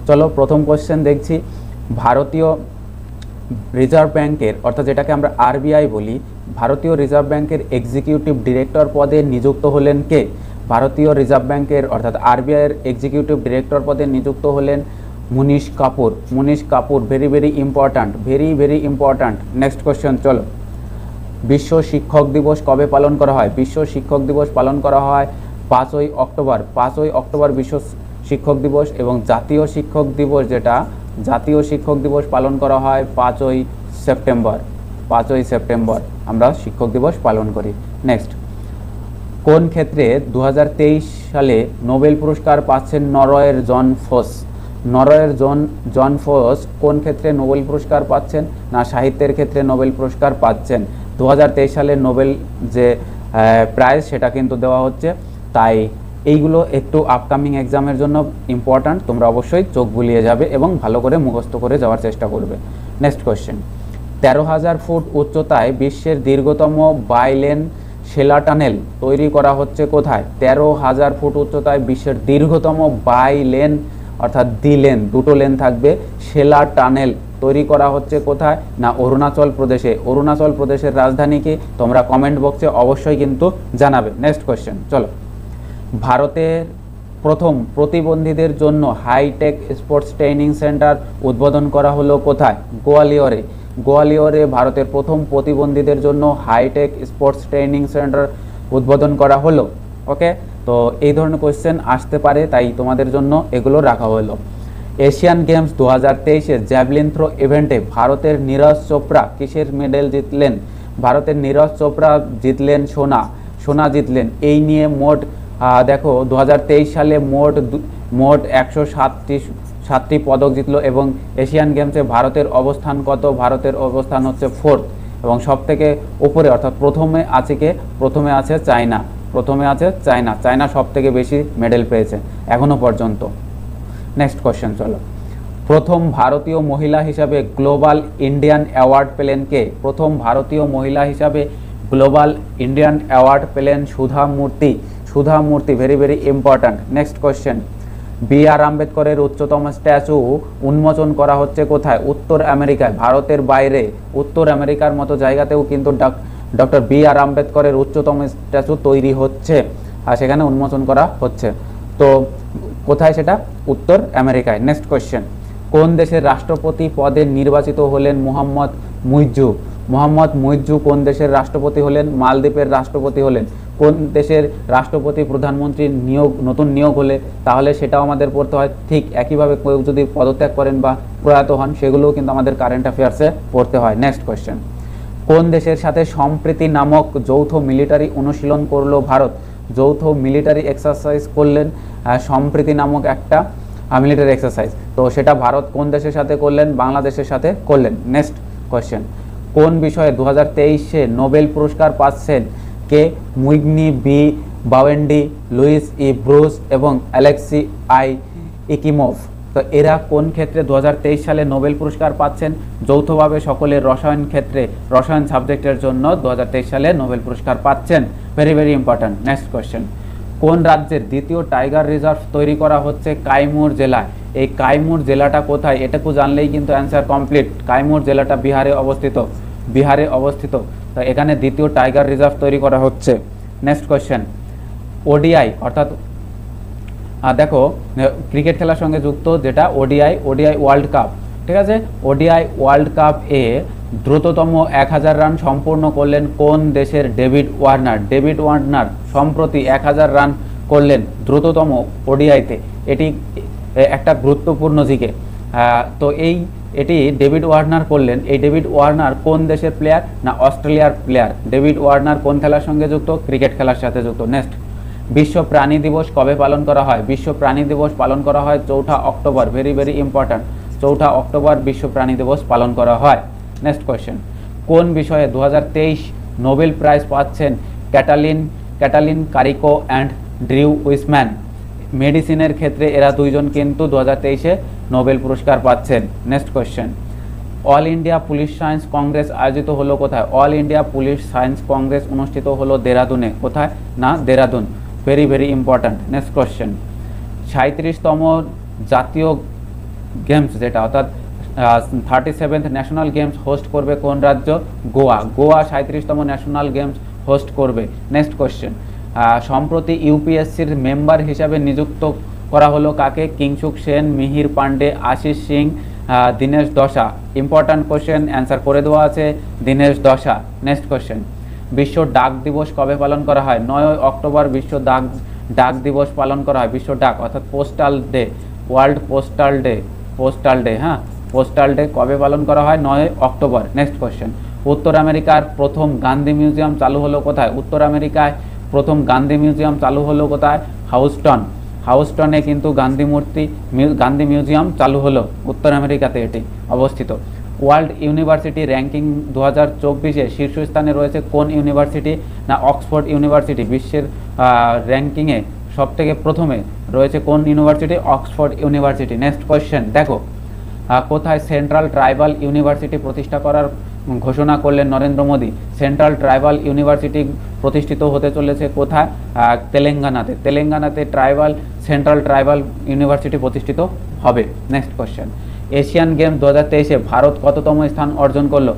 চলো প্রথম কোশ্চেন দেখছি, ভারতীয় রিজার্ভ ব্যাংকের অর্থাৎ যেটাকে আমরা আরবিআই বলি, ভারতীয় রিজার্ভ ব্যাংকের এক্সিকিউটিভ ডিরেক্টর পদে নিযুক্ত হলেন কে? ভারতীয় রিজার্ভ ব্যাংকের অর্থাৎ আরবিআইয়ের এক্সিকিউটিভ ডিরেক্টর পদে নিযুক্ত হলেন Munish Kapoor. Munish Kapoor, very very important, very very important. Next question চলো, বিশ্ব শিক্ষক দিবস কবে পালন করা হয়? বিশ্ব শিক্ষক দিবস পালন করা হয় 5ই অক্টোবর। 5ই অক্টোবর বিশ্ব শিক্ষক দিবস, এবং জাতীয় শিক্ষক দিবস যেটা জাতীয় শিক্ষক দিবস পালন করা হয় 5ই সেপ্টেম্বর। 5ই সেপ্টেম্বর আমরা শিক্ষক দিবস পালন করি। নেক্সট, কোন ক্ষেত্রে 2023 সালে নোবেল পুরস্কার পাচ্ছেন নরওয়ের জন ফোস? নরওয়ের জন ফোস কোন ক্ষেত্রে নোবেল পুরস্কার পাচ্ছেন? না সাহিত্যের ক্ষেত্রে নোবেল পুরস্কার পাচ্ছেন। 2023 সালে নোবেল যে প্রাইজ সেটা কিন্তু দেওয়া হচ্ছে, তাই এইগুলো একটু আপকামিং এক্সামের জন্য ইম্পর্ট্যান্ট, তোমরা অবশ্যই চোখ বুলিয়ে যাবে এবং ভালো করে মুখস্থ করে যাওয়ার চেষ্টা করবে। নেক্সট কোয়েশ্চেন, 13,000 ফুট উচ্চতায় বিশ্বের দীর্ঘতম বাইলেন শেলা টানেল তৈরি করা হচ্ছে কোথায়? 13,000 ফুট উচ্চতায় বিশ্বের দীর্ঘতম বাইলেন অর্থাৎ দ্বিলেন, দুটো লেন থাকবে, শেলা টানেল তৈরি করা হচ্ছে কোথায়? না অরুণাচল প্রদেশে। অরুণাচল প্রদেশের রাজধানী কি? তোমরা কমেন্ট বক্সে অবশ্যই কিন্তু জানাবে। নেক্সট কোয়েশ্চেন চলো, ভারতের প্রথম প্রতিবন্ধীদের জন্য হাইটেক স্পোর্টস ট্রেনিং সেন্টার উদ্বোধন করা হলো কোথায়? গোয়ালিয়রে। গোয়ালিয়রে ভারতের প্রথম প্রতিবন্ধীদের জন্য হাইটেক স্পোর্টস ট্রেনিং সেন্টার উদ্বোধন করা হলো। ওকে, তো এই ধরনের কোয়েশ্চেন আসতে পারে, তাই তোমাদের জন্য এগুলো রাখা হলো। এশিয়ান গেমস 2023-এ জ্যাভলিন থ্রো ইভেন্টে ভারতের নীরজ চোপড়া কিসের মেডেল জিতলেন? ভারতের নীরজ চোপড়া জিতলেন সোনা জিতলেন। এই নিয়ে মোট দেখো 2023 সালে মোট 107টি পদক জিতলো, এবং এশিয়ান গেমসে ভারতের অবস্থান কত? ভারতের অবস্থান হচ্ছে 4th, এবং সব থেকে উপরে অর্থাৎ প্রথমে আছে কে? প্রথমে আছে চায়না। চায়না সব থেকে বেশি মেডেল পেয়েছে এখনো পর্যন্ত। নেক্সট কোশ্চেন চলো, প্রথম ভারতীয় মহিলা হিসাবে গ্লোবাল ইন্ডিয়ান অ্যাওয়ার্ড পেলেন কে? প্রথম ভারতীয় মহিলা হিসাবে গ্লোবাল ইন্ডিয়ান অ্যাওয়ার্ড পেলেন Sudha Murthy, very very important. Next question, B. আম্বেদকরের উচ্চতম স্ট্যাচু উন্মোচন করা হচ্ছে কোথায়? উত্তর আমেরিকায়। ভারতের বাইরে উত্তর আমেরিকার মতো জায়গাতেও কিন্তু ডক্টর বি.আর. আম্বেদকরের উচ্চতম স্ট্যাচু তৈরি হচ্ছে, আর সেখানে উন্মোচন করা হচ্ছে। তো কোথায় সেটা? উত্তর আমেরিকায়। নেক্সট কোয়েশ্চেন, কোন দেশের রাষ্ট্রপতি পদে নির্বাচিত হলেন মোহাম্মদ মুইজ্জু কোন দেশের রাষ্ট্রপতি হলেন? মালদ্বীপের রাষ্ট্রপতি হলেন। কোন দেশের রাষ্ট্রপতি প্রধানমন্ত্রী নতুন নিয়োগ হলে তাহলে সেটাও আমাদের পড়তে হয়। ঠিক একইভাবে কেউ যদি পদত্যাগ করেন বা প্রয়াত হন সেগুলোও কিন্তু আমাদের কারেন্ট অ্যাফেয়ার্সে পড়তে হয়। নেক্সট কোয়েশ্চেন, কোন দেশের সাথে সম্প্রীতি নামক যৌথ মিলিটারি অনুশীলন করলো ভারত? যৌথ মিলিটারি এক্সারসাইজ করলেন সম্প্রীতি নামক একটা মিলিটারি এক্সারসাইজ, তো সেটা ভারত কোন দেশের সাথে করলেন? বাংলাদেশের সাথে করলেন। নেক্সট কোয়েশ্চেন, কোন বিষয়ে 2023-এ নোবেল পুরস্কার পাচ্ছেন কে? মুইগনি B Bawendi, Louis E Brus এবং অ্যালেক্সি আই ইকিমোভ। তো এরা কোন ক্ষেত্রে 2023 সালে নোবেল পুরস্কার পাচ্ছেন? যৌথভাবে সকলের রসায়ন সাবজেক্টের জন্য 2023 সালে নোবেল পুরস্কার পাচ্ছেন। Very very important. Next question, কোন রাজ্যের দ্বিতীয় টাইগার রিজার্ভ তৈরি করা হচ্ছে? কাইমুর জেলায়। এই কাইমুর জেলাটা কোথায়? এটুকু জানলেই কিন্তু অ্যান্সার কমপ্লিট। কাইমুর জেলাটা বিহারে অবস্থিত। তো এখানে দ্বিতীয় টাইগার রিজার্ভ তৈরি করা হচ্ছে। নেক্সট কোয়েশ্চেন, ওডিআই অর্থাৎ দেখো ক্রিকেট খেলার সঙ্গে যুক্ত যেটা ওডিআই ওয়ার্ল্ড কাপ, ঠিক আছে? ওডিআই ওয়ার্ল্ড কাপ এ দ্রুততম 1000 রান সম্পূর্ণ করলেন কোন দেশের? ডেভিড ওয়ার্নার সম্প্রতি 1000 রান করলেন দ্রুততম ওডিআইতে। এটি একটা গুরুত্বপূর্ণ জিকে। তো এটি ডেভিড ওয়ার্নার করলেন। এই ডেভিড ওয়ার্নার কোন দেশের প্লেয়ার? না অস্ট্রেলিয়ার প্লেয়ার। ডেভিড ওয়ার্নার কোন খেলার সঙ্গে যুক্ত? ক্রিকেট খেলার সাথে যুক্ত। নেক্সট, বিশ্ব প্রাণী দিবস কবে পালন করা হয়? বিশ্ব প্রাণী দিবস পালন করা হয় 4 অক্টোবর। ভেরি ভেরি ইম্পর্ট্যান্ট, 4 অক্টোবর বিশ্ব প্রাণী দিবস পালন করা হয়। নেক্সট কোয়েশ্চেন, কোন বিষয়ে 2023 নোবেল প্রাইজ পাচ্ছেন Katalin Kariko and Drew Weissman? মেডিসিনের ক্ষেত্রে এরা দুইজন কিন্তু 2023-এ নোবেল পুরস্কার পাচ্ছেন। Next question, All India Police Science Congress আয়োজিত হলো কোথায়? All India Police Science Congress অনুষ্ঠিত হলো দেরাদুনে। কোথায়? না Dehradun. Very very important. Next question, 37তম জাতীয় গেমস যেটা অর্থাৎ 37th ন্যাশনাল গেমস হোস্ট করবে কোন রাজ্য? গোয়া। গোয়া 37তম ন্যাশনাল গেমস হোস্ট করবে। নেক্সট কোয়েশ্চেন, সম্প্রতি ইউপিএসসির মেম্বার হিসাবে নিযুক্ত করা হলো কাকে? কিংসুক সেন, মিহির পান্ডে, আশিস সিং, দীনেশ দশা। ইম্পর্ট্যান্ট কোয়েশ্চেন, অ্যান্সার করে দেওয়া আছে দীনেশ দশা। নেক্সট কোয়েশ্চেন, বিশ্ব ডাক দিবস কবে পালন করা হয়? 9 অক্টোবর বিশ্ব ডাক দিবস পালন করা হয়। বিশ্ব ডাক অর্থাৎ postal day, world postal day, postal day, হ্যাঁ পোস্টাল ডে কবে পালন করা হয়? 9 অক্টোবর। নেক্সট কোয়েশ্চেন, উত্তর আমেরিকার প্রথম গান্ধী মিউজিয়াম চালু হলো কোথায়? উত্তর আমেরিকায় প্রথম গান্ধী মিউজিয়াম চালু হলো কোথায়? হাউস্টন। হাউস্টনে কিন্তু গান্ধী মিউজিয়াম চালু হলো, উত্তর আমেরিকাতে এটি অবস্থিত। ওয়ার্ল্ড ইউনিভার্সিটি র্যাঙ্কিং 2024-এ শীর্ষস্থানে রয়েছে কোন ইউনিভার্সিটি? না অক্সফোর্ড ইউনিভার্সিটি। বিশ্বের র্যাঙ্কিংয়ে সবথেকে প্রথমে রয়েছে কোন university? Oxford University. Next question দেখো, কোথায় সেন্ট্রাল ট্রাইবাল ইউনিভার্সিটি প্রতিষ্ঠা করার ঘোষণা করলেন Narendra Modi? Central Tribal University প্রতিষ্ঠিত হতে চলেছে কোথায়? তেলেঙ্গানাতে। তেলেঙ্গানাতে সেন্ট্রাল ট্রাইবাল ইউনিভার্সিটি প্রতিষ্ঠিত হবে। নেক্সট কোয়েশ্চেন, এশিয়ান গেমস 2023-এ ভারত কততম স্থান অর্জন করলো?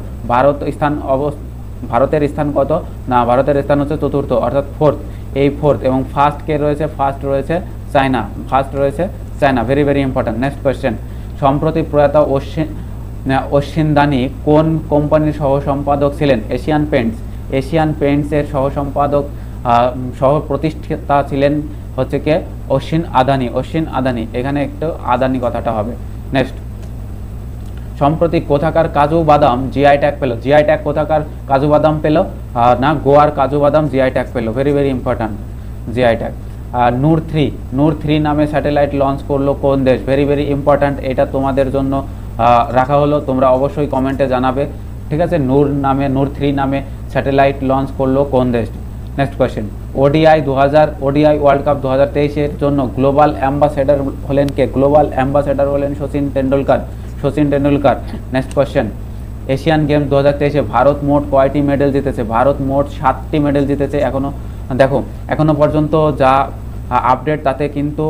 ভারতের স্থান কত? না ভারতের স্থান হচ্ছে চতুর্থ অর্থাৎ ফোর্থ। এই ফোর্থ এবং ফার্স্ট কে রয়েছে? ফার্স্ট রয়েছে চায়না। ফার্স্ট রয়েছে China. Very very important. Next question, সম্প্রতি প্রয়াত অশ্বিন দানি কোন কোম্পানির সহ সম্পাদক ছিলেন? Asian paints. এশিয়ান পেন্টসের সহ সম্পাদক সহ প্রতিষ্ঠাতা ছিলেন হচ্ছে কে? অশ্বিন আদানি। অশ্বিন আদানি, এখানে একটু আদানি কথাটা হবে। নেক্সট, সম্প্রতি কোথাকার কাজু বাদাম জিআই ট্যাগ পেল? জিআই ট্যাগ কোথাকার কাজু বাদাম পেল? না গোয়ার কাজু বাদাম জিআই ট্যাগ পেল। Very very important GI tag. Noor 3 নামে স্যাটেলাইট লঞ্চ করলো কোন দেশ? ভেরি ভেরি ইম্পর্ট্যান্ট, এটা তোমাদের জন্য রাখা হলো, তোমরা অবশ্যই কমেন্টে জানাবে। ঠিক আছে, নূর 3 নামে স্যাটেলাইট লঞ্চ করলো কোন দেশ? Next question, ODI World Cup 2023-এর জন্য গ্লোবাল অ্যাম্বাসেডর হলেন কে? গ্লোবাল অ্যাম্বাসেডর হলেন Sachin Tendulkar. Next question, Asian Games 2023-এ ভারত মোট কয়টি মেডেল জিতেছে? ভারত মোট 7টি মেডেল জিতেছে। এখনো পর্যন্ত যা আপডেট তাতে কিন্তু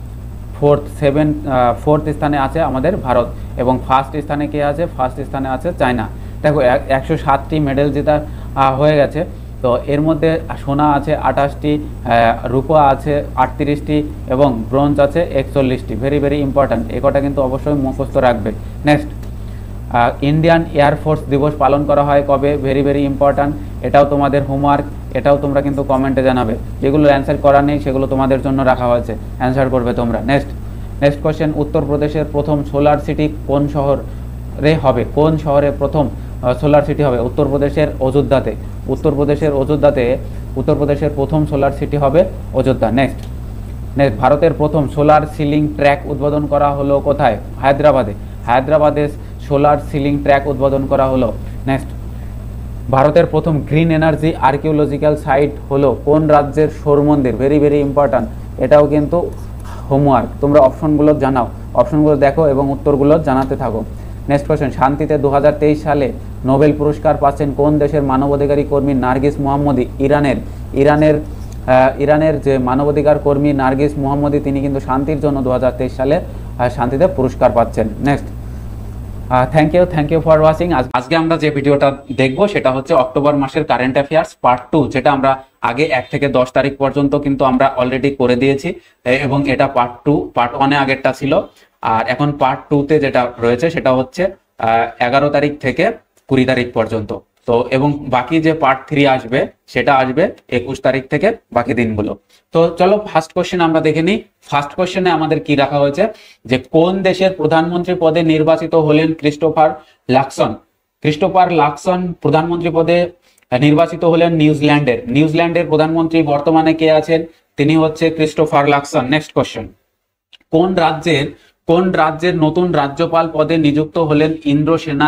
ফোর্থ স্থানে আছে আমাদের ভারত এবং ফার্স্ট স্থানে কে আছে? ফার্স্ট স্থানে আছে চায়না। দেখো 107টি মেডেল জেতা হয়ে গেছে। তো এর মধ্যে সোনা আছে 28টি, রূপা আছে 38টি এবং ব্রোঞ্জ আছে 41টি। ভেরি ভেরি ইম্পর্ট্যান্ট, এ কটা কিন্তু অবশ্যই মুখস্থ রাখবে। নেক্সট, ইন্ডিয়ান এয়ারফোর্স দিবস পালন করা হয় কবে? ভেরি ভেরি ইম্পর্ট্যান্ট, এটাও তোমাদের হোমওয়ার্ক, এটাও তোমরা কিন্তু কমেন্টে জানাবে। যেগুলো অ্যান্সার করা নেই সেগুলো তোমাদের জন্য রাখা হয়েছে, অ্যান্সার করবে তোমরা। নেক্সট কোয়েশ্চেন, উত্তরপ্রদেশের প্রথম সোলার সিটি কোন শহরে হবে? কোন শহরে প্রথম সোলার সিটি হবে? উত্তরপ্রদেশের অযোধ্যাতে। উত্তরপ্রদেশের প্রথম সোলার সিটি হবে অযোধ্যা। নেক্সট, ভারতের প্রথম সোলার সিলিং ট্র্যাক উদ্বোধন করা হলো কোথায়? হায়দ্রাবাদে সোলার সিলিং ট্র্যাক উদ্বোধন করা হলো। নেক্সট, ভারতের প্রথম গ্রিন এনার্জি আর্কিওলজিক্যাল সাইট হলো কোন রাজ্যের? সৌর মন্দির। ভেরি ভেরি ইম্পর্ট্যান্ট, এটাও কিন্তু হোমওয়ার্ক, তোমরা অপশনগুলো জানাও, অপশনগুলো দেখো এবং উত্তরগুলো জানাতে থাকো। নেক্সট কোয়েশ্চেন, শান্তিতে 2023 সালে নোবেল পুরস্কার পাচ্ছেন কোন দেশের মানবাধিকারী কর্মী? নার্গিস মোহাম্মদী। ইরানের যে মানবাধিকার কর্মী নার্গিস মোহাম্মদী, তিনি কিন্তু শান্তির জন্য 2023 সালে শান্তিতে পুরস্কার পাচ্ছেন। Next, thank you for watching. আজকে আমরা যে ভিডিওটা দেখবো সেটা হচ্ছে অক্টোবর মাসের কারেন্ট অ্যাফেয়ার্স পার্ট 2, যেটা আমরা আগে 1 থেকে 10 তারিখ পর্যন্ত কিন্তু আমরা অলরেডি করে দিয়েছি এবং এটা পার্ট 2। পার্ট 1-এ আগেরটা ছিল, আর এখন পার্ট 2-তে যেটা রয়েছে সেটা হচ্ছে 11 তারিখ থেকে 20 তারিখ পর্যন্ত। তো এবং বাকি যে পার্ট 3 আসবে সেটা আসবে 21 তারিখ থেকে বাকি দিনগুলো। তো চলো ফার্স্ট কোশ্চেন আমরা দেখে নিই। ফার্স্ট কোশ্চেনে আমাদের কি রাখা হয়েছে যে কোন দেশের প্রধানমন্ত্রী পদে নির্বাচিত হলেন ক্রিস্টোফার লাকসন প্রধানমন্ত্রী পদে নির্বাচিত হলেন নিউজিল্যান্ডের প্রধানমন্ত্রী বর্তমানে কে আছেন? তিনি হচ্ছে ক্রিস্টোফার লাকসন। নেক্সট কোশ্চেন, কোন রাজ্যের নতুন রাজ্যপাল পদে নিযুক্ত হলেন ইন্দ্রসেনা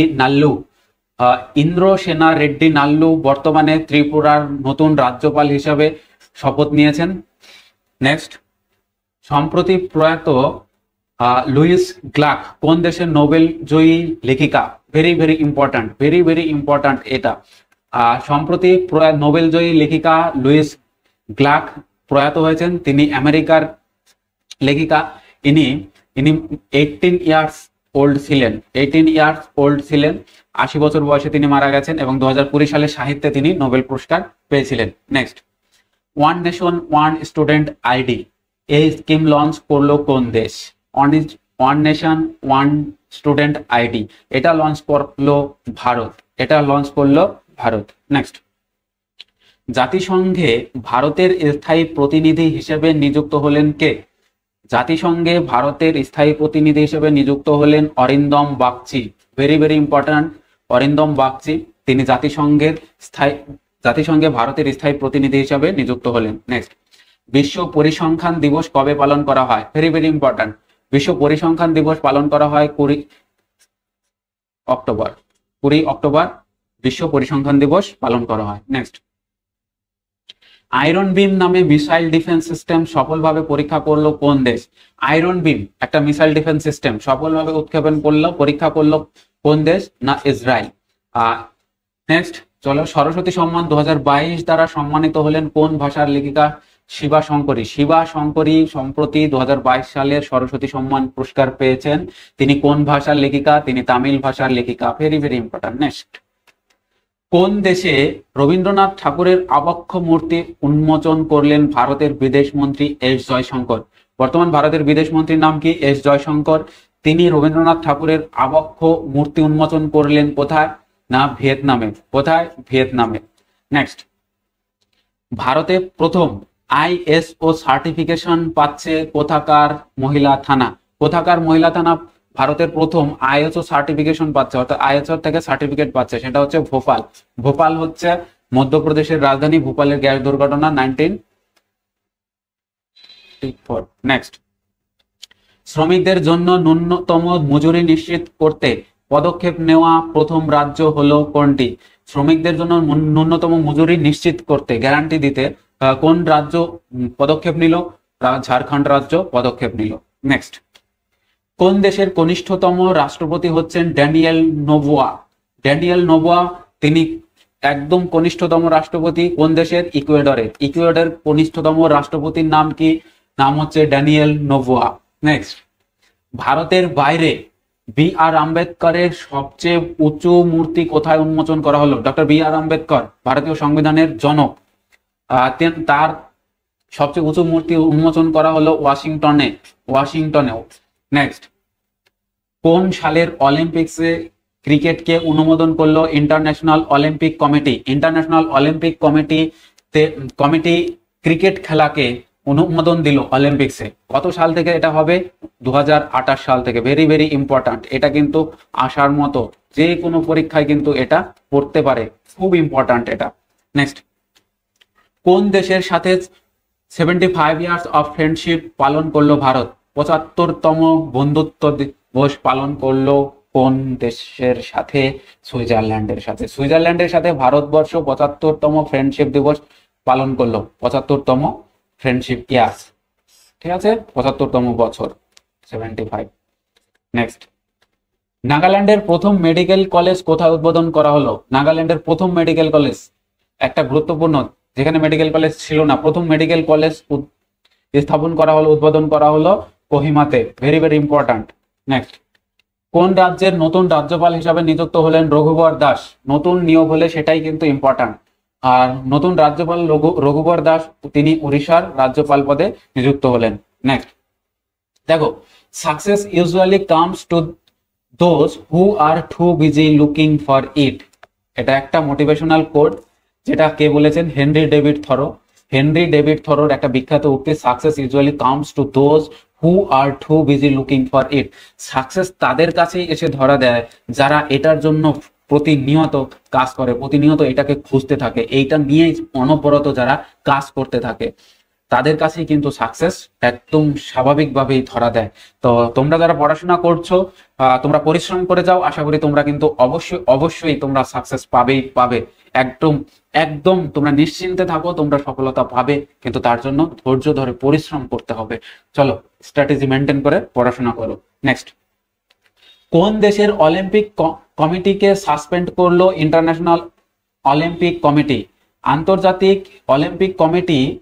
রেড্ডি নাল্লু বর্তমানে ত্রিপুরার নতুন রাজ্যপাল হিসেবে শপথ নিয়েছেন। নেক্সট, সম্প্রতি প্রয়াত লুইস গ্লাক কোন দেশের নোবেল জয়ী লেখিকা? ভেরি ভেরি ইম্পর্ট্যান্ট এটা। সম্প্রতি নোবেল জয়ী লেখিকা লুইস গ্লাক প্রয়াত হয়েছেন। তিনি আমেরিকার লেখিকা। ইনি ইনি 18 ইয়ার্স ওল্ড ছিলেন, 18 ইয়ার্স ওল্ড ছিলেন, 80 বছর বয়সে তিনি মারা গেছেন এবং 2020 সালে সাহিত্যে তিনি নোবেল পুরস্কার পেয়েছিলেন। Next, one nation one student ID, এই স্কিম লঞ্চ করলো কোন দেশ? One nation one student ID, এটা লঞ্চ করলো ভারত, এটা লঞ্চ করলো ভারত। নেক্সট, জাতিসংঘে ভারতের স্থায়ী প্রতিনিধি হিসেবে নিযুক্ত হলেন কে? জাতিসংঘে ভারতের স্থায়ী প্রতিনিধি হিসেবে নিযুক্ত হলেন Arindam Bagchi, very very important, Arindam Bagchi, তিনি জাতিসংঘে ভারতের স্থায়ী প্রতিনিধি হিসেবে নিযুক্ত হলেন। নেক্সট, বিশ্ব পরিসংখ্যান দিবস কবে পালন করা হয়? ভেরি ভেরি ইম্পর্ট্যান্ট, বিশ্ব পরিসংখ্যান দিবস পালন করা হয় 20 অক্টোবর, 20 অক্টোবর বিশ্ব পরিসংখ্যান দিবস পালন করা হয়। নেক্সট, আয়রন বিম নামে মিসাইল ডিফেন্স সিস্টেম সফলভাবে পরীক্ষা করলো কোন দেশ? আয়রন বিম একটা মিসাইল ডিফেন্স সিস্টেম সফলভাবে উৎক্ষেপণ করলো, পরীক্ষা করলো কোন দেশ? না ইসরায়েল। নেক্সট, চলো, সরস্বতী সম্মান 2022 দ্বারা সম্মানিত হলেন কোন ভাষার লেখিকা? শিবা শঙ্করী। শিবা শঙ্করী সম্প্রতি 2022 সালের সরস্বতী সম্মান পুরস্কার পেয়েছেন। তিনি কোন ভাষার লেখিকা? তিনি তামিল ভাষার লেখিকা, ভেরি ভেরি ইম্পর্টেন্ট। নেক্সট, কোন দেশে রবীন্দ্রনাথ ঠাকুরের আবক্ষ মূর্তি উন্মোচন করলেন ভারতের বিদেশ মন্ত্রী এস জয়শঙ্কর? বর্তমান ভারতের বিদেশ মন্ত্রীর নাম কি? এস জয়শঙ্কর। তিনি রবীন্দ্রনাথ ঠাকুরের আবক্ষ মূর্তি উন্মোচন করলেন কোথায়? না ভিয়েতনামে। কোথায়? ভিয়েতনামে। নেক্সট, ভারতে প্রথম আইএসও সার্টিফিকেশন পাচ্ছে কোথাকার মহিলা থানা? কোথাকার মহিলা থানা ভারতের প্রথম আইএসও সার্টিফিকেশন পাচ্ছে, অর্থাৎ আইএসও থেকে সার্টিফিকেট পাচ্ছে? সেটা হচ্ছে ভোপাল। ভোপাল হচ্ছে মধ্যপ্রদেশের রাজধানী। ভোপালের গ্যাস দুর্ঘটনা 1984। নেক্সট, শ্রমিকদের জন্য ন্যূনতম মজুরি নিশ্চিত করতে পদক্ষেপ নেওয়া প্রথম রাজ্য হলো কোনটি? শ্রমিকদের জন্য ন্যূনতম মজুরি নিশ্চিত করতে, গ্যারান্টি দিতে কোন রাজ্য পদক্ষেপ নিল? ঝাড়খণ্ড রাজ্য পদক্ষেপ নিল। নেক্সট, কোন দেশের কনিষ্ঠতম রাষ্ট্রপতি হচ্ছেন ড্যানিয়েল নোবোয়া? ড্যানিয়েল নোবোয়া তিনি একদম কনিষ্ঠতম রাষ্ট্রপতি কোন দেশের? ইকুয়েডরের। ইকুয়েডরের কনিষ্ঠতম রাষ্ট্রপতির নাম কি? নাম হচ্ছে ড্যানিয়েল নোবোয়া। নেক্সট, ভারতের বাইরে বি আর আম্বেদকরের সবচেয়ে উঁচু মূর্তি কোথায় উন্মোচন করা হলো? ডক্টর বি আর আম্বেদকর ভারতীয় সংবিধানের জনক, তার সবচেয়ে উঁচু মূর্তি উন্মোচন করা হলো ওয়াশিংটনেও। নেক্সট, কোন সালের অলিম্পিক্সে ক্রিকেটকে অনুমোদন করলো International Olympic Committee? International Olympic Committee cricket খেলাকে অনুমোদন দিল অলিম্পিক্সে। কত সাল থেকে এটা হবে? 2028 সাল থেকে। ভেরি ভেরি ইম্পর্ট্যান্ট, এটা কিন্তু আসার মতো, যে কোনো পরীক্ষায় কিন্তু এটা পড়তে পারে, খুব ইম্পর্ট্যান্ট এটা। নেক্সট, কোন দেশের সাথে 75 ইয়ার্স অফ ফ্রেন্ডশিপ পালন করলো ভারত? 75তম বন্ধুত্ব দিবস পালন করলো কোন দেশের সাথে? সুইজারল্যান্ডের সাথে। সুইজারল্যান্ডের সাথে ভারতবর্ষ 75তম ফ্রেন্ডশিপ দিবস পালন করলো, 75তম ফ্রেন্ডশিপ ইয়ার্স, ঠিক আছে, 75তম বছর, 75। নেক্সট, নাগাল্যান্ডের প্রথম মেডিকেল কলেজ কোথায় উদ্বোধন করা হলো? নাগাল্যান্ডের প্রথম মেডিকেল কলেজ, একটা গুরুত্বপূর্ণ, যেখানে মেডিকেল কলেজ ছিল না, প্রথম মেডিকেল কলেজ স্থাপন করা হলো, উদ্বোধন করা হলো কোহিমাতে। Very very important. নেক্সট, কোন রাজ্যের নতুন রাজ্যপাল হিসাবে নিযুক্ত হলেন রঘুবর দাস? নতুন নিয়োগ হলে সেটাই কিন্তু ইম্পর্ট্যান্ট। আর নতুন রাজ্যপাল রঘুবর দাস, তিনি উড়িষ্যার রাজ্যপাল পদে নিযুক্ত হলেন। নেক্সট, দেখো, success usually comes to those who are too busy looking for it. এটা একটা মোটিভেশনাল কোড, যেটা কে বলেছেন? Henry David Thoreau. Henry David থরোর একটা বিখ্যাত উক্তি, success usually comes to those who are too busy looking for it. Success তাদের কাছেই এসে ধরা দেয় যারা এটার জন্য প্রতিনিয়ত কাজ করে, প্রতিনিয়ত এটাকে খুঁজতে থাকে, এইটা নিয়ে অনবরত যারা কাজ করতে থাকে, তাদের কাছেই কিন্তু সাকসেস একদম স্বাভাবিকভাবেই ধরা দেয়। তো তোমরা যারা পড়াশোনা করছো, তোমরা পরিশ্রম করে যাও, আশা করি তোমরা কিন্তু অবশ্যই তোমরা সাকসেস পাবে। একদম একদম তোমরা নিশ্চিন্তে থাকো, তোমরা সফলতা পাবে, কিন্তু তার জন্য ধৈর্য ধরে পরিশ্রম করতে হবে। চলো, স্ট্র্যাটেজি মেনটেন করে পড়াশোনা করো। নেক্সট, কোন দেশের অলিম্পিক কমিটিকে সাসপেন্ড করলো ইন্টারন্যাশনাল অলিম্পিক কমিটি? আন্তর্জাতিক অলিম্পিক কমিটি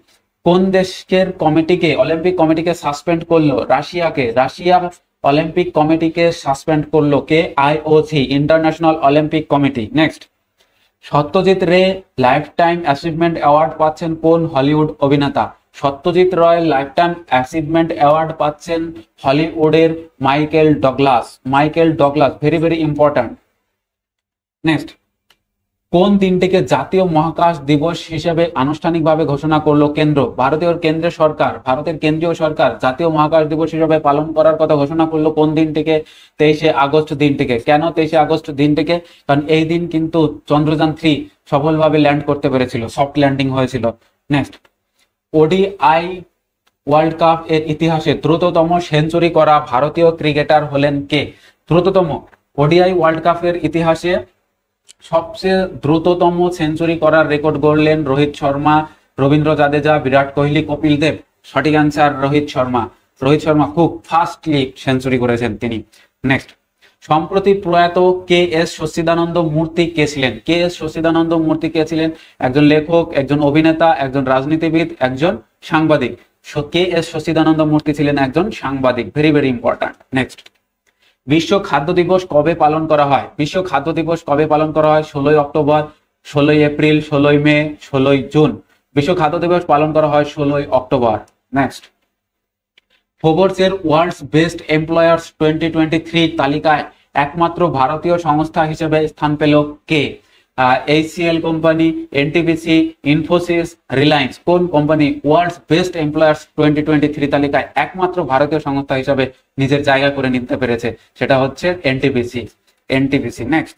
কোন দেশের কমিটিকে অলিম্পিক কমিটিকে সাসপেন্ড করলো? রাশিয়াকে। রাশিয়া অলিম্পিক কমিটিকে সাসপেন্ড করলো কে? IOC, International Olympic Committee. Next, Satyajit Ray lifetime achievement award পাচ্ছেন কোন হলিউড অভিনেতা? Satyajit Ray lifetime achievement award পাচ্ছেন হলিউডের Michael Douglas. Michael Douglas, very very important. Next, কোন দিনটিকে জাতীয় মহাকাশ দিবস হিসেবে আনুষ্ঠানিকভাবে ঘোষণা করলো কেন্দ্র? ভারতের কেন্দ্রীয় সরকার জাতীয় মহাকাশ দিবস হিসেবে পালন করার কথা ঘোষণা করলো কোন দিনটিকে? 23শে আগস্ট দিনটিকে। কেন 23শে আগস্ট দিনটিকে? কারণ এই দিন কিন্তু চন্দ্রযান-3 সফলভাবে ল্যান্ড করতে পেরেছিল, সফট ল্যান্ডিং হয়েছিল। নেক্সট, ওডিআই ওয়ার্ল্ড কাপ এর ইতিহাসে দ্রুততম সেঞ্চুরি করা ভারতীয় ক্রিকেটার হলেন কে? দ্রুততম ওডিআই ওয়ার্ল্ড কাপের ইতিহাসে সবচেয়ে দ্রুততম সেঞ্চুরি করার রেকর্ড গড়লেন রোহিত শর্মা, রবীন্দ্র জাদেজা, বিরাট কোহলি, কপিল দেব। সঠিক অ্যান্সার রোহিত শর্মা। রোহিত শর্মা খুব ফাস্টলি সেঞ্চুরি করেছেন তিনি। নেক্সট, সম্প্রতি প্রয়াত কে এস সচ্চিদানন্দ মূর্তি কে ছিলেন? কে এস সচ্চিদানন্দ মূর্তি কে ছিলেন? একজন লেখক, একজন অভিনেতা, একজন রাজনীতিবিদ, একজন সাংবাদিক। কে এস সচ্চিদানন্দ মূর্তি ছিলেন একজন সাংবাদিক। Very very important. নেক্সট, বিশ্ব খাদ্য দিবস কবে পালন করা হয়? বিশ্ব খাদ্য দিবস কবে পালন করা হয়? 16 অক্টোবর, 16 এপ্রিল, 16 মে, 16 জুন। বিশ্ব খাদ্য দিবস পালন করা হয় 16 অক্টোবর। নেক্সট, ফোর্বসের ওয়ার্ল্ডস বেস্ট এমপ্লয়ার্স 2023 তালিকায় একমাত্র ভারতীয় সংস্থা হিসেবে স্থান পেল কে? HCL company, NTPC, Infosys, Reliance. কোন কোম্পানি ওয়ার্ল্ডস বেস্ট এমপ্লয়ার্স 2023 তালিকায় একমাত্র ভারতীয় সংস্থা হিসেবে নিজের জায়গা করে নিতে পেরেছে? সেটা হচ্ছে NTPC. Next,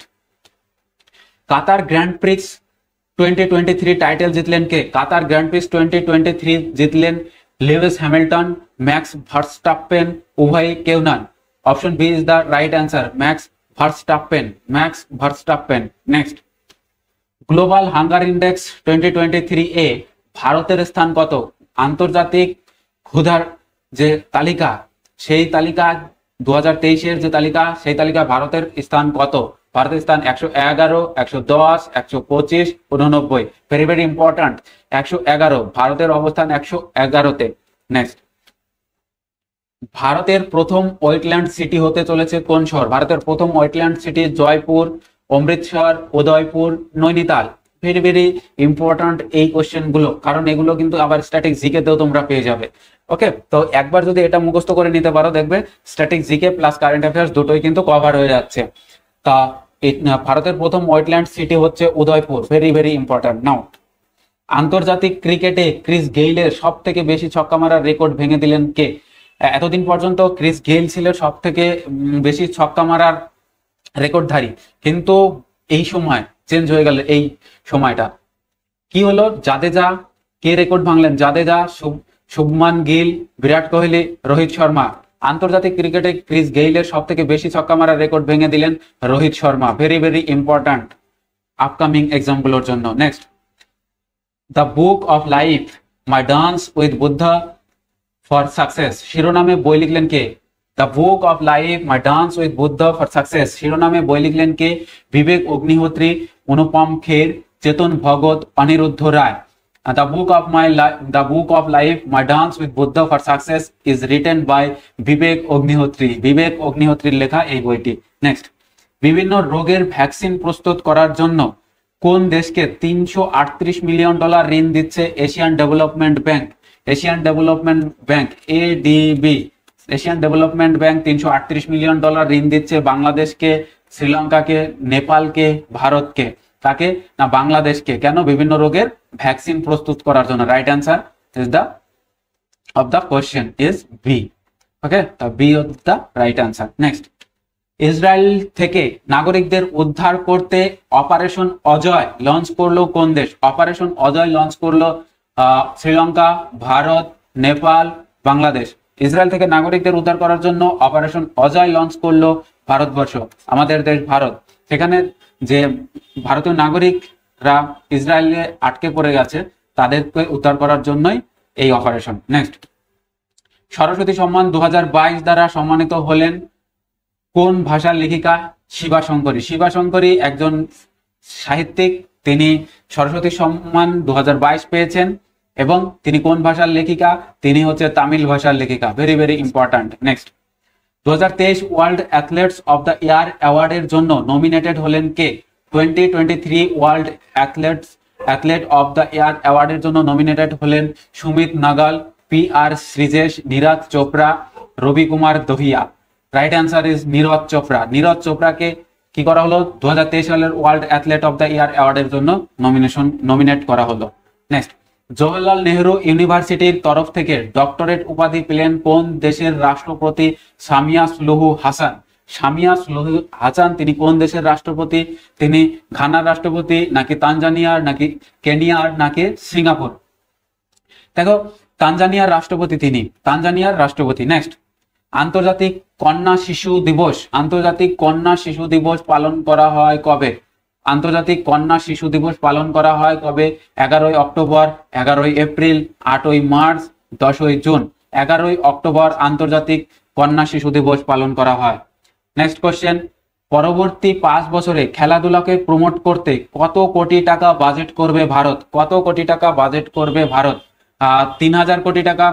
Qatar grand prix 2023 title জিতলেন কে? কাতার গ্র্যান্ড প্রিক্স 2023 জিতলেন লিউইস হ্যামিল্টন, ম্যাক্স ভার্স্টাপ্পেন, উভয় কেউ নন। Option B is the right answer, Max Verstappen. Next, global hunger index 2023 এ ভারতের স্থান কত? আন্তর্জাতিক ক্ষুধার যে তালিকা, সেই তালিকা 2023-এর যে তালিকা, সেই তালিকা ভারতের স্থান কত? ভারতের স্থান 111, 110, 125, 89। Very very important, 111। ভারতের অবস্থান 111-তে। নেক্সট, ভারতের প্রথম ওয়েটল্যান্ড সিটি হতে চলেছে কোন শহর? ভারতের প্রথম wetland city Jaipur, Amritsar, Udaipur, Nainital. Very very important এই কোশ্চেন গুলো, কারণ এগুলো কিন্তু আবার স্ট্যাটিক জিকে তেও তোমরা পেয়ে যাবে। ওকে, তো একবার যদি এটা মুখস্থ করে নিতে পারো, দেখবে static GK plus current affairs দুটোই কিন্তু কভার হয়ে যাচ্ছে। তা ভারতের প্রথম ওয়েটল্যান্ড সিটি হচ্ছে Udaipur. Very very important. Now, আন্তর্জাতিক ক্রিকেটে ক্রিস গেইলের সব থেকে বেশি ছক্কা মারার রেকর্ড ভেঙে দিলেন কে? এতদিন পর্যন্ত ক্রিস গেইল ছিল সব থেকে বেশি ছক্কা মারার রেকর্ডধারী, কিন্তু এই সময় চেঞ্জ হয়ে গেল। এই সময়টা কি হলো? জাদেজা কে রেকর্ড ভাঙলেন? জাদেজা, শুভমান গিল, বিরাট কোহলি, রোহিত শর্মা। আন্তর্জাতিক ক্রিকেটে ক্রিস গেইলের সব থেকে বেশি ছক্কা মারার রেকর্ড ভেঙে দিলেন Rohit Sharma. Very very important upcoming এক্সামগুলোর জন্য। Next, the book of life my dance with Buddha for success শিরোনামে বই লিখলেন কে? The book of life my dance with Buddha for success শিরোনামে বই লিখলেন কে? বিবেক অগ্নিহোত্রী, অনুপম খের, চেতন ভগত, অনিরুদ্ধ রায়। The book of life, my dance with Buddha for success is written by বিবেক অগ্নিহোত্রী। বিবেক অগ্নিহোত্রীর লেখা এই বইটি। নেক্সট, বিভিন্ন রোগের ভ্যাকসিন প্রস্তুত করার জন্য কোন দেশকে $338 মিলিয়ন ঋণ দিচ্ছে Asian development bank? Asian development bank, ADB. Asian development bank $338 million ঋণ দিচ্ছে বাংলাদেশকে, শ্রীলঙ্কাকে, নেপালকে, ভারতকে। তাকে না বাংলাদেশকে। কেন? বিভিন্ন রোগের ভ্যাকসিন প্রস্তুত করার জন্য। Right answer is the of the question is B. Okay, the B of the right answer. Next, Israel থেকে নাগরিকদের উদ্ধার করতে অপারেশন অজয় লঞ্চ করলো কোন দেশ? অপারেশন অজয় লঞ্চ করলো শ্রীলঙ্কা, ভারত, নেপাল, বাংলাদেশ। ইসরায়েল থেকে নাগরিকদের উদ্ধার করার জন্য অপারেশন অজয় লঞ্চ করলো ভারতবর্ষ, আমাদের দেশ ভারত। সেখানে যে ভারতীয় নাগরিকরা ইসরায়েলে আটকে পড়ে গেছে, তাদেরকে উদ্ধার করার জন্যই এই অপারেশন। নেক্সট, সরস্বতী সম্মান 2022 দ্বারা সম্মানিত হলেন কোন ভাষার লেখিকা? শিবা শঙ্করী। শিবা শঙ্করী একজন সাহিত্যিক, তিনি সরস্বতী সম্মান 2022 পেয়েছেন। এবং তিনি কোন ভাষার লেখিকা? তিনি হচ্ছে তামিল ভাষার লেখিকা। Very very important. Next, 2023 world athletes of the year অ্যাওয়ার্ডের জন্য নমিনেটেড হলেন কে? 2023 world athlete of the year অ্যাওয়ার্ডের জন্য নমিনেটেড হলেন Sumit Nagal, PR Sreejesh, Neeraj Chopra, Ravi Kumar Dahiya. Right answer is Neeraj Chopra. Neeraj চোপড়াকে কি করা হলো? 2023 সালের world athlete of the year অ্যাওয়ার্ডের জন্য নমিনেট করা হলো। নেক্সট, জওহরলাল নেহরু ইউনিভার্সিটির তরফ থেকে ডক্টরেট উপাধি পেলেন কোন দেশের রাষ্ট্রপতি? সামিয়া সুলুহু হাসান। সামিয়া সুলুহু হাসান তিনি কোন দেশের রাষ্ট্রপতি? তিনি ঘানার রাষ্ট্রপতি, নাকি তানজানিয়ার, নাকি কেনিয়ার, নাকি সিঙ্গাপুর? দেখো, তানজানিয়ার রাষ্ট্রপতি তিনি, তানজানিয়ার রাষ্ট্রপতি। নেক্সট, আন্তর্জাতিক কন্যা শিশু দিবস, আন্তর্জাতিক কন্যা শিশু দিবস পালন করা হয় কবে? আন্তর্জাতিক কন্যা শিশু দিবস পালন করা হয় কবে? 11ই অক্টোবর, 11ই এপ্রিল, 8ই মার্চ, 10ই জুন। 11ই অক্টোবর আন্তর্জাতিক কন্যা শিশু দিবস পালন করা হয়। নেক্সট কোশ্চেন, পরবর্তী 5 বছরে খেলাধুলাকে প্রমোট করতে কত কোটি টাকা বাজেট করবে ভারত? কত কোটি টাকা বাজেট করবে ভারত? 3000 কোটি টাকা,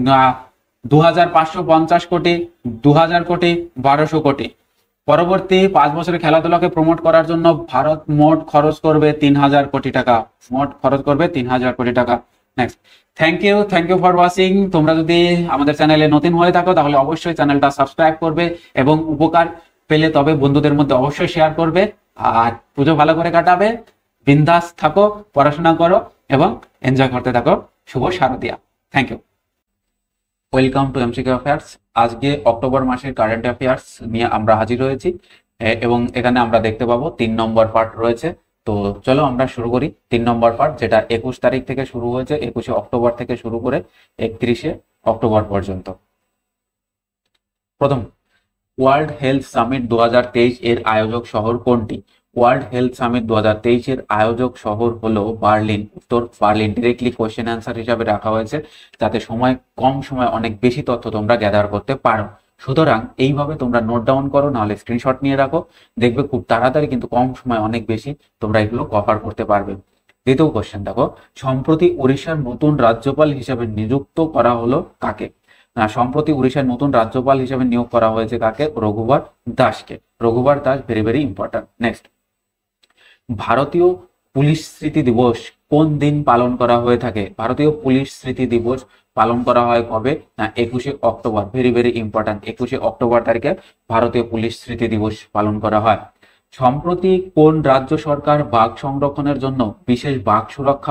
2550 কোটি, 2000 কোটি, 1200 কোটি। পরবর্তী 5 বছরে খেলাধুলাকে প্রমোট করার জন্য ভারত মোট খরচ করবে 3000 কোটি টাকা। মোট খরচ করবে 3000 কোটি টাকা। Next, thank you for watching. তোমরা যদি আমাদের চ্যানেলে নতুন হয়ে থাকো তাহলে অবশ্যই চ্যানেলটা সাবস্ক্রাইব করবে এবং উপকার পেলে তবে বন্ধুদের মধ্যে অবশ্যই শেয়ার করবে। আর পুজো ভালো করে কাটাবে, বিন্দাস থাকো, পড়াশোনা করো এবং এনজয় করতে থাকো। শুভ শারদিয়া। Thank you. Welcome to MCQ affairs. আজকে অক্টোবর মাসের কারেন্ট অ্যাফেয়ার্স নিয়ে আমরা হাজির হয়েছি এবং এখানে আমরা দেখতে পাবো 3 নম্বর পার্ট রয়েছে। তো চলো আমরা শুরু করি 3 নম্বর পার্ট, যেটা 21 তারিখ থেকে শুরু হয়েছে, 21শে অক্টোবর থেকে শুরু করে 31শে অক্টোবর পর্যন্ত। প্রথম, ওয়ার্ল্ড হেলথ সামিট 2023 এর আয়োজক শহর কোনটি? ওয়ার্ল্ড হেলথ সামিট 2023 এর আয়োজক শহর হলো বার্লিন। উত্তর বার্লিন। ডিরেক্টলি কোশ্চেন অ্যান্সার হিসাবে রাখা হয়েছে যাতে কম সময় অনেক বেশি তথ্য তোমরা গ্যাদার করতে পারো। সুতরাং এইভাবে তোমরা নোট ডাউন করো, নাহলে স্ক্রিনশট নিয়ে রাখো। দেখবে খুব তাড়াতাড়ি কিন্তু কম সময় অনেক বেশি তোমরা এগুলো কভার করতে পারবে। দ্বিতীয় কোশ্চেন দেখো, সম্প্রতি উড়িষ্যার নতুন রাজ্যপাল হিসেবে নিযুক্ত করা হলো কাকে? সম্প্রতি উড়িষ্যার নতুন রাজ্যপাল হিসেবে নিয়োগ করা হয়েছে কাকে? রঘুবার দাসকে। Raghubar Das, very very important. Next, ভারতীয় পুলিশ স্মৃতি দিবস কোন দিন পালন করা হয়ে থাকে? ভারতীয় পুলিশ স্মৃতি দিবস পালন করা হয় কবে? না 21শে অক্টোবর। Very very important. 21শে অক্টোবর তারিখে ভারতীয় পুলিশ স্মৃতি দিবস পালন করা হয়। সম্প্রতি কোন রাজ্য সরকার বাঘ সংরক্ষণের জন্য বিশেষ বাঘ সুরক্ষা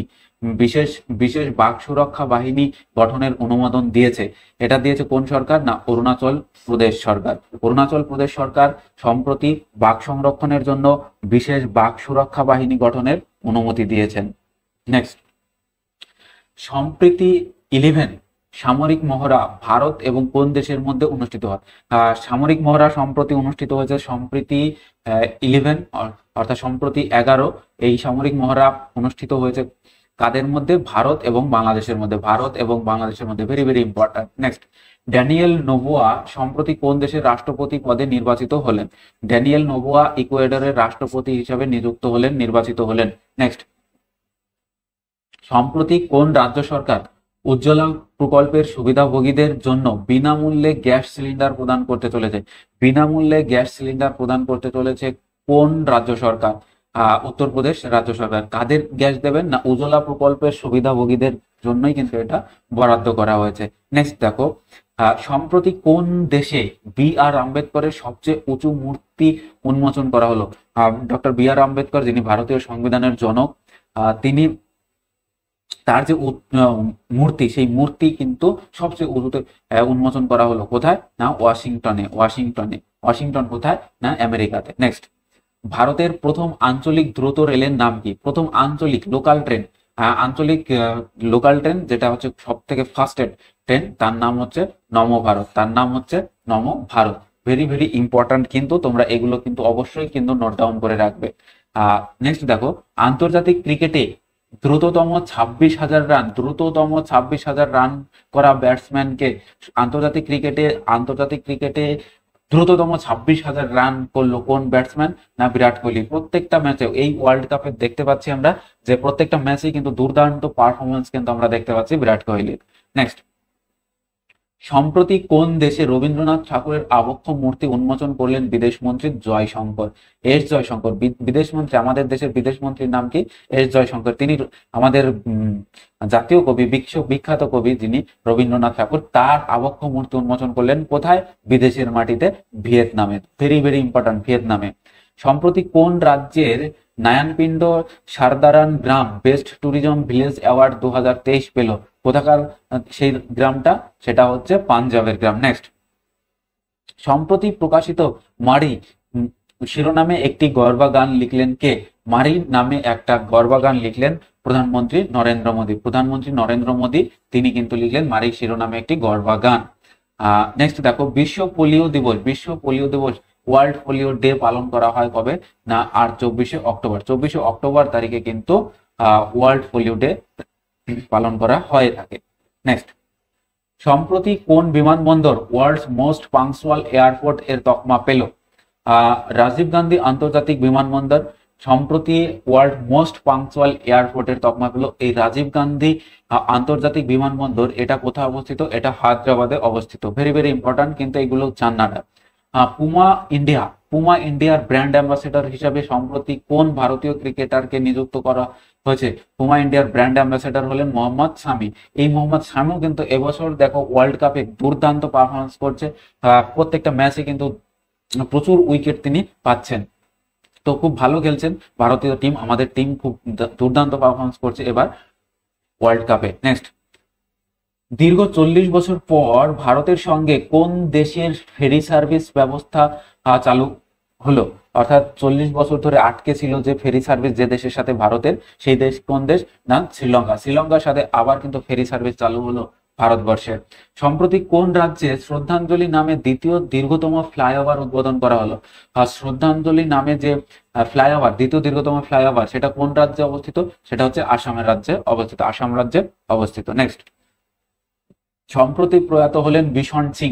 বাহিনী গঠনের অনুমোদন দিয়েছে? এটা দিয়েছে কোন সরকার? না অরুণাচল প্রদেশ সরকার। অরুণাচল প্রদেশ সরকার সম্প্রতি বাঘ সংরক্ষণের জন্য বিশেষ বাঘ সুরক্ষা বাহিনী গঠনের অনুমতি দিয়েছেন। নেক্সট, সম্প্রতি 11 সামরিক মহড়া ভারত এবং কোন দেশের মধ্যে অনুষ্ঠিত হয়? সামরিক মহড়া সম্প্রতি অনুষ্ঠিত হয়েছে সম্প্রতি 11 অর্থাৎ সম্প্রতি 11 এই সামরিক মহড়া অনুষ্ঠিত হয়েছে কাদের মধ্যে? ভারত এবং বাংলাদেশের মধ্যে। ভারত এবং বাংলাদেশের মধ্যে। Very very important. Next, Daniel Noboa সম্প্রতি কোন দেশের রাষ্ট্রপতি পদে নির্বাচিত হলেন? ড্যানিয়েল নোবোয়া ইকুয়েডরের রাষ্ট্রপতি হিসেবে নির্বাচিত হলেন। নেক্সট, সম্প্রতি কোন রাজ্য সরকার উজ্জ্বলা প্রকল্পের সুবিধাভোগীদের জন্য বিনামূল্যে গ্যাস সিলিন্ডার প্রদান করতে চলেছে? বিনামূল্যে গ্যাস সিলিন্ডার প্রদান করতে চলেছে কোন রাজ্য সরকার? উত্তরপ্রদেশ রাজ্য সরকার। কাদের গ্যাস দেবেন? না উজ্জ্বলা প্রকল্পের সুবিধাভোগীদের জন্যই কিন্তু এটা বরাদ্দ করা হয়েছে। নেক্সট দেখো, সম্প্রতি কোন দেশে BR আম্বেদকরের সবচেয়ে উঁচু মূর্তি উন্মোচন করা হলো? ডক্টর BR আম্বেদকর, যিনি ভারতীয় সংবিধানের জনক, তিনি তার যে মূর্তি, সেই মূর্তি কিন্তু সবচেয়ে উঁচুতে উন্মোচন করা হলো। কোথায়? না ওয়াশিংটন কোথায়? না আমেরিকাতে। নেক্সট, ভারতের প্রথম আঞ্চলিক দ্রুত রেলের নাম কি? প্রথম আঞ্চলিক লোকাল ট্রেন যেটা হচ্ছে সব থেকে ফাস্টেস্ট ট্রেন, তার নাম হচ্ছে নম ভারত। ভেরি ভেরি ইম্পর্টেন্ট, কিন্তু তোমরা এগুলো কিন্তু অবশ্যই কিন্তু নোট ডাউন করে রাখবে। নেক্সট দেখো, আন্তর্জাতিক ক্রিকেটে দ্রুততম 26,000 রান করা ব্যাটসম্যানকে? আন্তর্জাতিক ক্রিকেটে দ্রুততম 26,000 রান করলো কোন ব্যাটসম্যান? না বিরাট কোহলি। প্রত্যেকটা ম্যাচে এই ওয়ার্ল্ড কাপে দেখতে পাচ্ছি আমরা যে প্রত্যেকটা ম্যাচেই কিন্তু দুর্দান্ত পারফরমেন্স কিন্তু আমরা দেখতে পাচ্ছি বিরাট কোহলির। নেক্সট, সম্প্রতি কোন দেশে রবীন্দ্রনাথ ঠাকুরের আবক্ষ মূর্তি উন্মোচন করলেন বিদেশ মন্ত্রী জয়শঙ্কর? এস জয়শঙ্কর। বিদেশ মন্ত্রী, আমাদের দেশের বিদেশ মন্ত্রীর নাম কি? এস জয়শঙ্কর। তিনি আমাদের জাতীয় কবি, বিখ্যাত কবি যিনি রবীন্দ্রনাথ ঠাকুর, তার আবক্ষ মূর্তি উন্মোচন করলেন কোথায়? বিদেশের মাটিতে, ভিয়েতনামে। ভেরি ভেরি ইম্পর্টেন্ট, ভিয়েতনামে। সম্প্রতি কোন রাজ্যের নারায়ণপিণ্ড সারদারান গ্রাম বেস্ট ট্যুরিজম ভিলেজ অ্যাওয়ার্ড 2023 পেল? কোথাকার সেই গ্রামটা? সেটা হচ্ছে পাঞ্জাবের গ্রাম। নেক্সট, সম্প্রতি প্রকাশিত মারি শিরোনামে একটি গর্বা গান লিখলেন কে? মারি নামে একটা গর্বা গান লিখলেন প্রধানমন্ত্রী নরেন্দ্র মোদী। প্রধানমন্ত্রী নরেন্দ্র মোদী তিনি কিন্তু লিখলেন মারি শিরোনামে একটি গর্বা গান। নেক্সট দেখো, বিশ্ব পোলিও দিবস। বিশ্ব পোলিও দিবস, ওয়ার্ল্ড পোলিও ডে পালন করা হয় কবে? না আর 24শে অক্টোবর। 24শে অক্টোবর তারিখে কিন্তু ওয়ার্ল্ড পোলিও ডে পালন করা হয়ে থাকে। নেক্সট, সম্প্রতি কোন বিমানবন্দর ওয়ার্ল্ডস মোস্ট পাংচুয়াল এয়ারপোর্ট এর তকমা পেল? রাজীব গান্ধী আন্তর্জাতিক বিমানবন্দর সম্প্রতি ওয়ার্ল্ড মোস্ট পাংচুয়াল এয়ারপোর্টের তকমা পেল। এই রাজীব গান্ধী আন্তর্জাতিক বিমানবন্দর এটা কোথায় অবস্থিত? এটা হায়দ্রাবাদে অবস্থিত। ভেরি ভেরি ইম্পর্টেন্ট, কিন্তু এগুলো জানা না। পুমা ইন্ডিয়ার ব্র্যান্ড অ্যাম্বাসেডর হিসাবে সম্প্রতি কোন ভারতীয় ক্রিকেটারকে নিযুক্ত করা হয়েছে? পুমা ইন্ডিয়ার ব্র্যান্ড অ্যাম্বাসেডর হলেন মোহাম্মদ শামি। এই মোহাম্মদ শামিও কিন্তু এবছর দেখো ওয়ার্ল্ড কাপে দুর্দান্ত পারফরমেন্স করছে। প্রত্যেকটা ম্যাচে কিন্তু প্রচুর উইকেট তিনি পাচ্ছেন, তো খুব ভালো খেলছেন ভারতীয় টিম। আমাদের টিম খুব দুর্দান্ত পারফরমেন্স করছে এবার ওয়ার্ল্ড কাপে। নেক্সট, দীর্ঘ 40 বছর পর ভারতের সঙ্গে কোন দেশের ফেরি সার্ভিস ব্যবস্থা চালু হলো? অর্থাৎ 40 বছর ধরে আটকে ছিল যে ফেরি সার্ভিস যে দেশের সাথে ভারতের, সেই দেশ কোন দেশ? না শ্রীলঙ্কা। শ্রীলঙ্কার সাথে আবার কিন্তু ফেরি সার্ভিস চালু হলো ভারতবর্ষের। সম্প্রতি কোন রাজ্যে শ্রদ্ধাঞ্জলি নামে দ্বিতীয় দীর্ঘতম ফ্লাইওভার উদ্বোধন করা হলো? আর শ্রদ্ধাঞ্জলি নামে যে ফ্লাইওভার, দ্বিতীয় দীর্ঘতম ফ্লাইওভার, সেটা কোন রাজ্যে অবস্থিত? সেটা হচ্ছে আসামের রাজ্যে অবস্থিত। আসাম রাজ্যে অবস্থিত। নেক্সট, সম্প্রতি প্রয়াত হলেন বিশন সিং।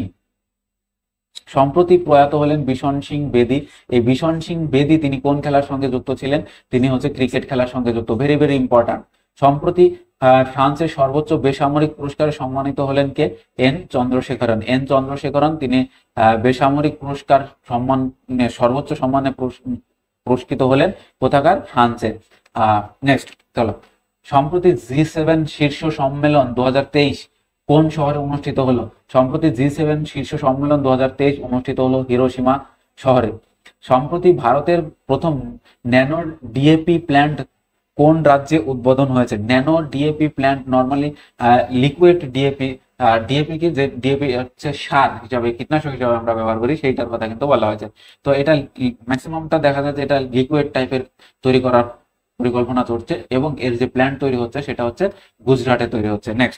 সম্প্রতি প্রয়াত হলেন বিশন সিং বেদি। এই বিশন সিং বেদি তিনি কোন খেলার সঙ্গে যুক্ত ছিলেন? তিনি হচ্ছে ক্রিকেট খেলার সঙ্গে যুক্ত। Very very important. সম্প্রতি ফ্রান্সের সর্বোচ্চ বেসামরিক পুরস্কারে সম্মানিত হলেন কে? এন চন্দ্রশেখরন। এন চন্দ্রশেখরন তিনি বেসামরিক পুরস্কার সর্বোচ্চ সম্মানে পুরস্কৃত হলেন কোথাকার? ফ্রান্সে। নেক্সট চলো, সম্প্রতি G7 শীর্ষ সম্মেলন 2023 কোন শহরে অনুষ্ঠিত হলো? সম্প্রতি G7 শীর্ষ সম্মেলন 2023 অনুষ্ঠিত হলো হিরোশিমা শহরে। সম্প্রতি ভারতের প্রথম ন্যানো ডিএপি প্ল্যান্ট কোন রাজ্যে উদ্বোধন হয়েছে? Nano DAP plant normally liquid DAP, DAP কি, যে ডিএপি হচ্ছে সার হিসাবে, কীটনাশক হিসাবে আমরা ব্যবহার করি, সেইটার কথা কিন্তু বলা হয়েছে। তো এটা ম্যাক্সিমামটা দেখা যায় যে এটা লিকুইড টাইপের তৈরি করার পরিকল্পনা চলছে, এবং এর যে প্ল্যান্ট তৈরি হচ্ছে সেটা হচ্ছে গুজরাটে তৈরি হচ্ছে। নেক্সট,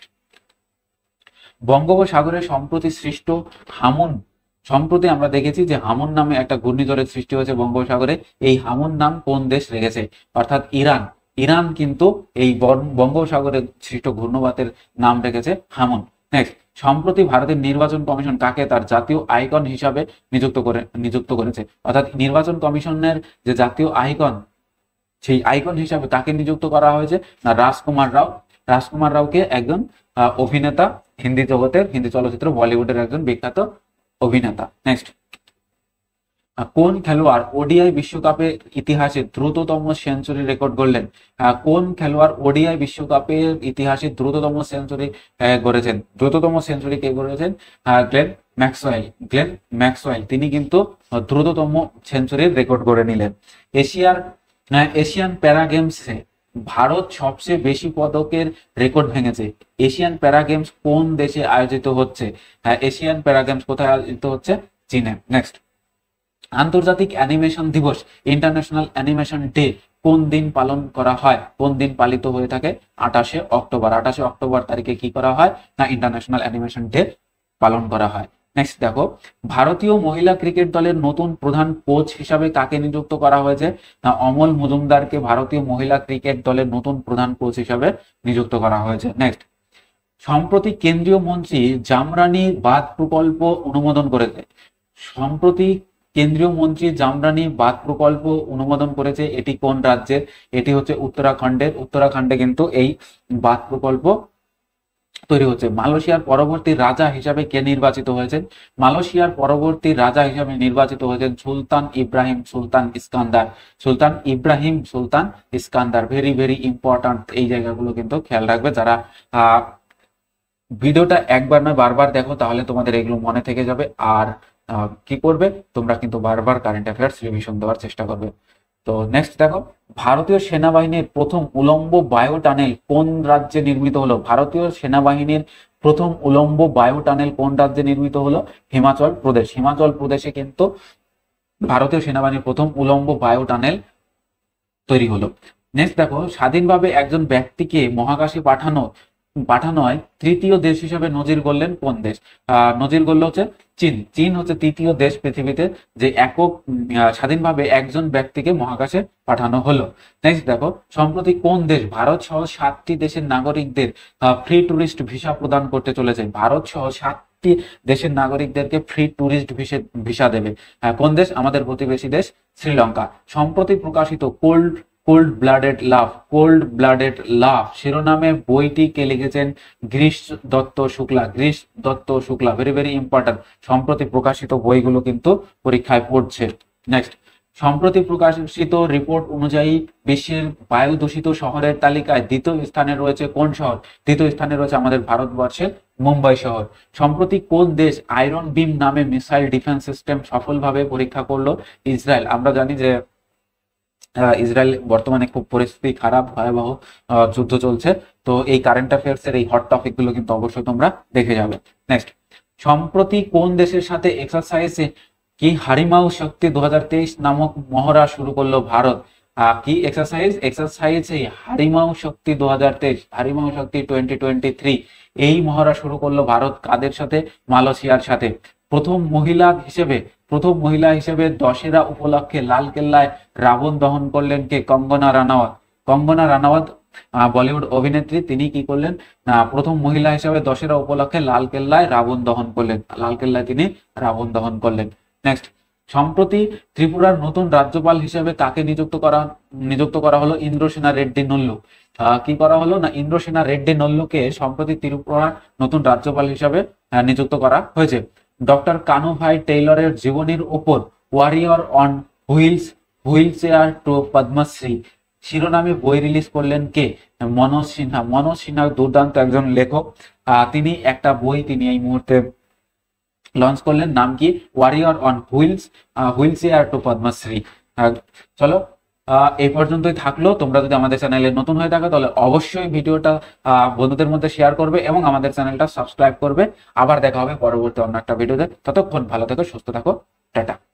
বঙ্গোপসাগরে সম্প্রতি সৃষ্ট হামুন, সম্প্রতি আমরা দেখেছি যে হামুন নামে একটা ঘূর্ণিঝড়ের সৃষ্টি হয়েছে বঙ্গোপসাগরে। এই হামুন নাম কোন দেশ রেখেছে? অর্থাৎ ইরান। ইরান কিন্তু এই বঙ্গোপসাগরে সৃষ্ট ঘূর্ণবাতের নাম রেখেছে হামুন। নেক্সট, সম্প্রতি ভারতের নির্বাচন কমিশন কাকে তার জাতীয় আইকন হিসাবে নিযুক্ত করেছে? অর্থাৎ নির্বাচন কমিশনের যে জাতীয় আইকন, সেই আইকন হিসাবে কাকে নিযুক্ত করা হয়েছে? না রাজকুমার রাও। রাজকুমার রাওকে একজন অভিনেতা, হিন্দি জগতের, হিন্দি চলচ্চিত্র, বলিউডের একজন বিখ্যাত অভিনেতা। নেক্সট, কোন খেলোয়াড় ওডিআই বিশ্বকাপের ইতিহাসে দ্রুততম সেঞ্চুরি রেকর্ড গড়লেন? কোন খেলোয়াড় ওডিআই বিশ্বকাপের ইতিহাসে দ্রুততম সেঞ্চুরি গড়েছেন? দ্রুততম সেঞ্চুরি কে গড়েছেন? Glenn Maxwell. গ্লেন ম্যাক্সওয়েল তিনি কিন্তু দ্রুততম সেঞ্চুরির রেকর্ড গড়ে নিলেন। এশিয়ান প্যারা গেমসে ভারত সবচেয়ে বেশি পদকের রেকর্ড ভেঙেছে। এশিয়ান প্যারা গেমস কোন দেশে আয়োজিত হচ্ছে? এশিয়ান প্যারা গেমস কোথায় আয়োজিত হচ্ছে? চীনে। নেক্সট, আন্তর্জাতিক অ্যানিমেশন দিবস, ইন্টারন্যাশনাল অ্যানিমেশন ডে কোন দিন পালন করা হয়? কোন দিন পালিত হয়ে থাকে? 28শে অক্টোবর। 28শে অক্টোবর তারিখে কি করা হয়? না ইন্টারন্যাশনাল অ্যানিমেশন ডে পালন করা হয়। নেক্সট দেখো, ভারতীয় মহিলা ক্রিকেট দলের নতুন প্রধান কোচ হিসাবে কাকে নিযুক্ত করা হয়েছে? না অমল মজুমদারকে ভারতীয় মহিলা ক্রিকেট দলের নতুন প্রধান কোচ হিসাবে নিযুক্ত করা হয়েছে। নেক্সট, সম্প্রতি কেন্দ্রীয় মন্ত্রী জামরানি বাঁধ প্রকল্প অনুমোদন করেছে। সম্প্রতি কেন্দ্রীয় মন্ত্রী জামরানি বাঁধ প্রকল্প অনুমোদন করেছে, এটি কোন রাজ্যের? এটি হচ্ছে উত্তরাখণ্ডের। উত্তরাখণ্ডে কিন্তু এই বাঁধ প্রকল্প তৈরি হচ্ছে। মালয়েশিয়ার পরবর্তী রাজা হিসাবে কে নির্বাচিত হয়েছেন? মালয়েশিয়ার পরবর্তী রাজা হিসাবে নির্বাচিত হয়েছেন Sultan Ibrahim Sultan Iskandar. Sultan Ibrahim Sultan Iskandar, very very important. এই জায়গাগুলো কিন্তু খেয়াল রাখবে। যারা ভিডিওটা একবার নয় বারবার দেখো, তাহলে তোমাদের এগুলো মনে থেকে যাবে। আর কি করবে, তোমরা কিন্তু বারবার কারেন্ট অ্যাফেয়ার্স রিভিশন দেওয়ার চেষ্টা করবে। তো নেক্সট দেখো, ভারতীয় সেনাবাহিনীর প্রথম উলম্ব বায়ু টানেল কোন রাজ্যে নির্মিত হলো? ভারতীয় সেনাবাহিনীর প্রথম উলম্ব বায়ু টানেল কোন রাজ্যে নির্মিত হলো? হিমাচল প্রদেশ। হিমাচল প্রদেশে কিন্তু ভারতীয় সেনাবাহিনীর প্রথম উলম্ব বায়ু টানেল তৈরি হলো। নেক্সট দেখো, স্বাধীনভাবে একজন ব্যক্তিকে মহাকাশে পাঠানো হয় তৃতীয় দেশ হিসেবে নজির গড়লেন কোন দেশ? নজির গড়ল হচ্ছে চীন। চীন হচ্ছে তৃতীয় দেশ পৃথিবীতে যে একক স্বাধীনভাবে একজন ব্যক্তিকে মহাকাশে পাঠানো হলো। নেক্সট দেখো, সম্প্রতি কোন দেশ ভারত সহ 7টি দেশের নাগরিকদের ফ্রি ট্যুরিস্ট ভিসা প্রদান করতে চলেছে? ভারত সহ 7টি দেশের নাগরিকদেরকে ফ্রি ট্যুরিস্ট ভিসা দেবে। কোন দেশ? আমাদের প্রতিবেশী দেশ শ্রীলঙ্কা। সম্প্রতি প্রকাশিত কোল্ড ব্লাডেড লাভ শিরোনামে বইটি কে লিখেছেন? Girish Dutt Shukla. Very very important. সম্প্রতি প্রকাশিত বইগুলো কিন্তু পরীক্ষায় পড়ছে। নেক্সট, সম্প্রতি প্রকাশিত রিপোর্ট অনুযায়ী বিশ্বের বায়ু দূষিত শহরের তালিকায় দ্বিতীয় স্থানে রয়েছে কোন শহর? দ্বিতীয় স্থানে রয়েছে আমাদের ভারতবর্ষের মুম্বাই শহর। সম্প্রতি কোন দেশ আয়রন বিম নামে মিসাইল ডিফেন্স সিস্টেম সফলভাবে পরীক্ষা করলো? ইসরায়েল। আমরা জানি যে ইসরায়েল বর্তমানে খুব পরিস্থিতি খারাপ, ভয়াবহ যুদ্ধ চলছে। তো এই কারেন্ট অ্যাফেয়ার্স এর এই হট টপিক গুলো কিন্তু অবশ্যই তোমরা দেখে যাবে। নেক্সট, সম্প্রতি কোন দেশের সাথে এক্সারসাইজে কি হারিমাউ শক্তি 2023 নামক মহড়া শুরু করলো ভারত? কি এক্সারসাইজে হারিমাউ শক্তি 2023, হারিমাউ শক্তি 2023 এই মহড়া শুরু করলো ভারত কাদের সাথে? মালয়েশিয়ার সাথে। প্রথম মহিলা হিসেবে দশেরা উপলক্ষে লালকেল্লায় রাবণ দহন করলেন কে? কঙ্গনা রানাওয়াত বলিউড অভিনেত্রী, তিনি কি করলেন না প্রথম মহিলা হিসেবে দশেরা উপলক্ষে লালকেল্লায় তিনি রাবণ দহন করলেন। নেক্সট, সম্প্রতি ত্রিপুরার নতুন রাজ্যপাল হিসেবে কাকে নিযুক্ত করা হলো? ইন্দ্রসেনা রেড্ডি নল্লু। কি করা হলো না ইন্দ্রসেনা রেড্ডি নল্লুকে সম্প্রতি ত্রিপুরার নতুন রাজ্যপাল হিসেবে নিযুক্ত করা হয়েছে। ডক্টর কানুভাই টেইলরের জীবনীর উপর warrior on wheelchair to Padma Shri শিরোনামে বই রিলিজ করলেন কে? মনোজ সিনহা দুর্দান্ত একজন লেখক। তিনি একটা বই তিনি এই মুহূর্তে লঞ্চ করলেন, নাম কি? Warrior on wheelchair to Padma Shri. চলো এই পর্যন্তই থাকলো। তোমরা যদি আমাদের চ্যানেলে নতুন হয়ে থাকো তাহলে অবশ্যই ভিডিওটা বন্ধুদের মধ্যে শেয়ার করবে এবং আমাদের চ্যানেলটা সাবস্ক্রাইব করবে। আবার দেখা হবে পরবর্তী অন্য একটা ভিডিওতে। ততক্ষণ ভালো থেকো, সুস্থ থাকো, টাটা।